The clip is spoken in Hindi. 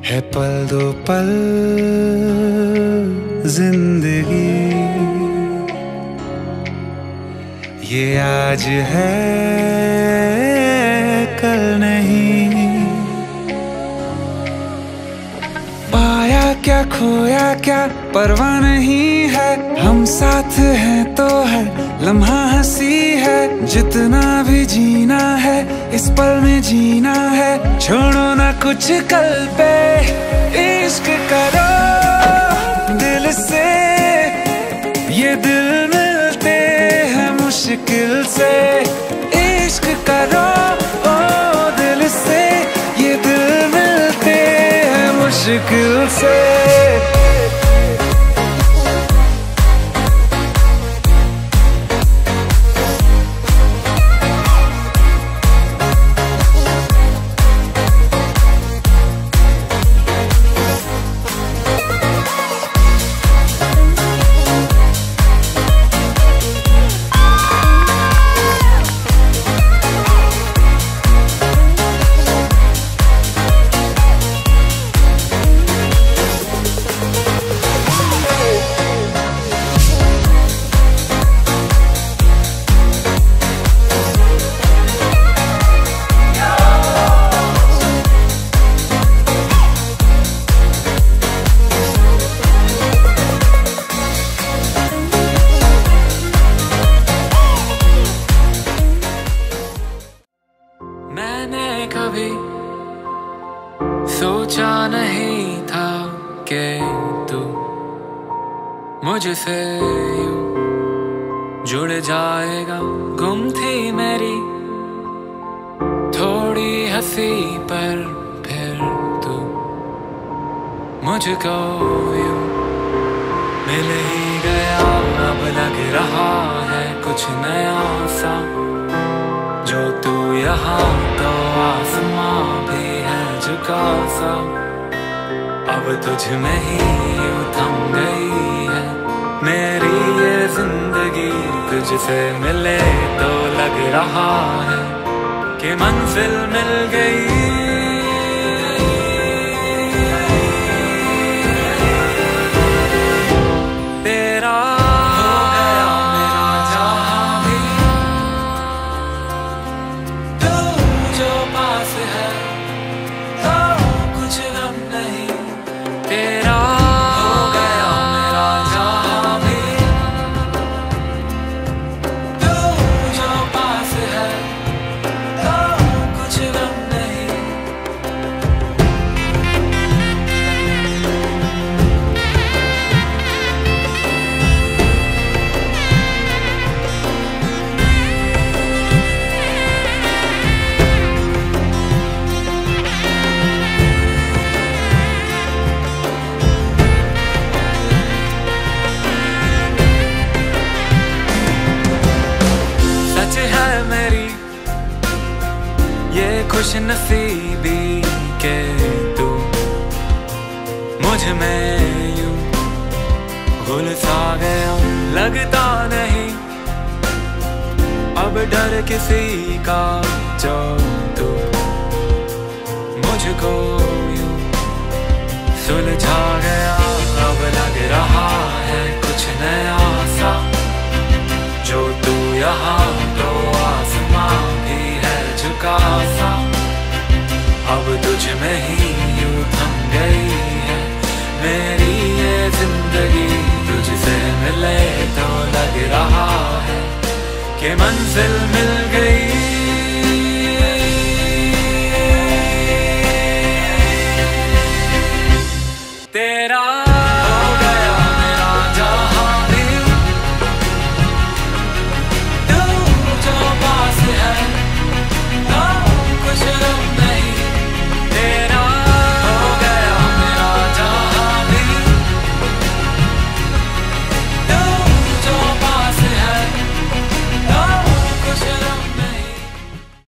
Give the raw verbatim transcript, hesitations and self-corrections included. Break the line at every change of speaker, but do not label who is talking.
है पल दो पल जिंदगी, ये आज है कल नहीं। पाया क्या खोया क्या परवाह नहीं है, हम साथ हैं तो है लम्हा हंसी है। जितना भी जीना है इस पल में जीना है, छोड़ो ना कुछ कल पे। इश्क करो दिल से, ये दिल मिलते हैं मुश्किल से। इश्क करो ओ दिल से, ये दिल मिलते हैं मुश्किल से।
मैंने कभी सोचा नहीं था कि तू मुझसे यूं जुड़ जाएगा। गुम थी मेरी थोड़ी हंसी पर फिर तू मुझको यूं मिल ही गया। अब लग रहा है कुछ नया सा, जो तू यहाँ तो आसमां भी है झुका सा। अब तुझ में ही यूं थम गई है मेरी ये जिंदगी। तुझसे मिले तो लग रहा है कि मंजिल मिल गई। खुश नसीबी के तू मुझ में यूं घुल सा गया। लगता नहीं अब डर किसी का, जो तू मुझको यूं सुलझा गया। अब लग रहा है कुछ नया सा, जो तू यहाँ तो आसमां भी है झुका सा। अब तुझ में ही यूं थम गई है मेरी ये जिंदगी। तुझसे मिले तो लग रहा है कि मंजिल मिल गई।